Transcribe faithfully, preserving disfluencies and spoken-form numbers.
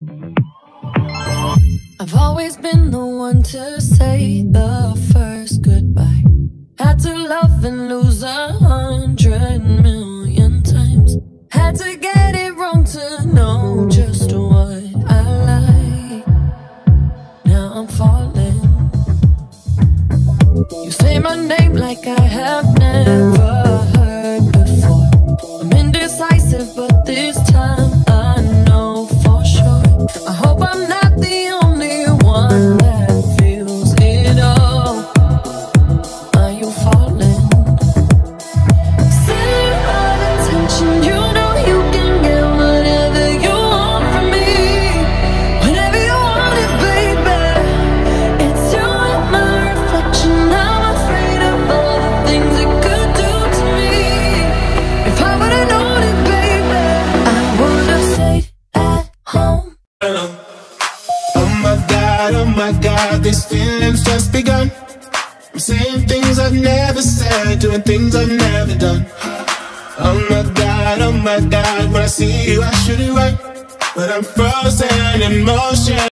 I've always been the one to say the first goodbye. Had to love and lose a hundred million times. Had to get it wrong to know just what I like. Now I'm falling. You say my name like I have never heard before. I'm indecisive, but this time I know for sure. I hope I'm not the only one that feels it all. Are you falling? Center of attention, you know you can get whatever you want from me. Whenever you want it, baby. It's you and my reflection. I'm afraid of all the things it could do to me. If I would've known it, baby, I would've stayed at home. Oh my God, oh my God, these feelings just begun. I'm saying things I've never said, doing things I've never done. Oh my God, oh my God, when I see you I shoot it right, but I'm frozen in motion.